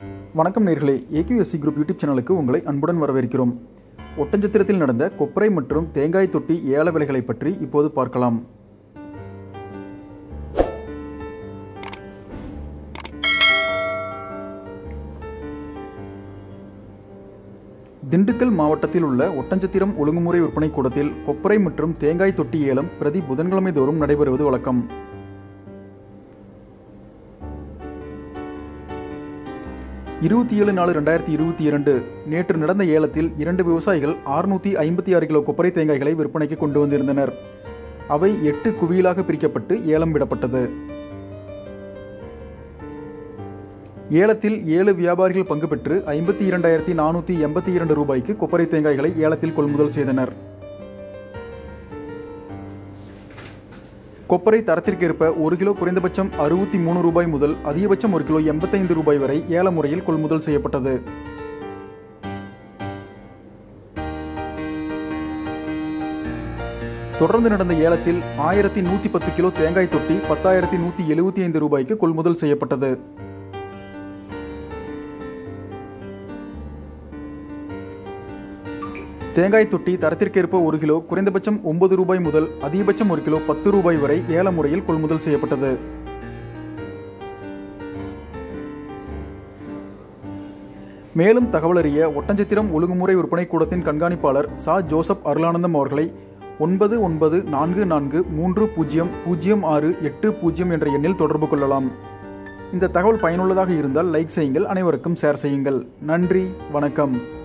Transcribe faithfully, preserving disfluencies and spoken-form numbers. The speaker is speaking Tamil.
வணக்கம் நேயர்களே, ஏகியூஎஸ்சி குரூப் யூடியூப் சேனலுக்கு உங்களை அன்புடன் வரவேற்கிறோம். ஒட்டஞ்சத்திரத்தில் நடந்த கொப்பரை மற்றும் தேங்காய் தொட்டி ஏல விலைகளை பற்றி இப்போது பார்க்கலாம். திண்டுக்கல் மாவட்டத்தில் உள்ள ஒட்டஞ்சத்திரம் ஒழுங்குமுறை விற்பனை கூடத்தில் கொப்பரை மற்றும் தேங்காய் தொட்டி ஏலம் பிரதி புதன்கிழமை தோறும் நடைபெறுவது வழக்கம். இருபத்தி ஏழு நாலு ரெண்டாயிரத்தி இருபத்தி இரண்டு நேற்று நடந்த ஏலத்தில் இரண்டு விவசாயிகள் அறுநூற்றி ஐம்பத்தி ஆறு கிலோ கொப்பரை தேங்காய்களை விற்பனைக்கு கொண்டு வந்திருந்தனர். அவை எட்டு குவியலாக பிரிக்கப்பட்டு ஏலம் விடப்பட்டது. ஏலத்தில் ஏழு வியாபாரிகள் பங்கு பெற்று ஐம்பத்தி இரண்டாயிரத்தி நானூற்றி எண்பத்தி இரண்டு ரூபாய்க்கு கொப்பரை தேங்காய்களை ஏலத்தில் கொள்முதல் செய்தனர். கொப்பரை தரத்திற்கேற்ப ஒரு கிலோ குறைந்தபட்சம் அறுபத்தி மூணு ரூபாய் முதல் அதிகபட்சம் ஒரு கிலோ எண்பத்தைந்து ரூபாய் வரை ஏல முறையில் கொள்முதல் செய்யப்பட்டது. தொடர்ந்து நடந்த ஏலத்தில் ஆயிரத்தி நூற்றி பத்து கிலோ தேங்காய் தொட்டி பத்தாயிரத்தி நூற்றி எழுபத்தி ஐந்து ரூபாய்க்கு கொள்முதல் செய்யப்பட்டது. தேங்காய் தொட்டி தரத்திற்கேற்ப ஒரு கிலோ குறைந்தபட்சம் ஒன்பது ரூபாய் முதல் அதிகபட்சம் ஒரு கிலோ பத்து ரூபாய் வரை ஏல முறையில் கொள்முதல் செய்யப்பட்டது. மேலும் தகவல் அறிய ஒட்டஞ்சத்திரம் ஒழுங்குமுறை விற்பனை கூடத்தின் கண்காணிப்பாளர் சா ஜோசப் அருளானந்தம் அவர்களை ஒன்பது ஒன்பது நான்கு நான்கு மூன்று பூஜ்ஜியம் பூஜ்ஜியம் ஆறு எட்டு பூஜ்ஜியம் என்ற எண்ணில் தொடர்பு கொள்ளலாம். இந்த தகவல் பயனுள்ளதாக இருந்தால் லைக் செய்யுங்கள், அனைவருக்கும் ஷேர் செய்யுங்கள். நன்றி, வணக்கம்.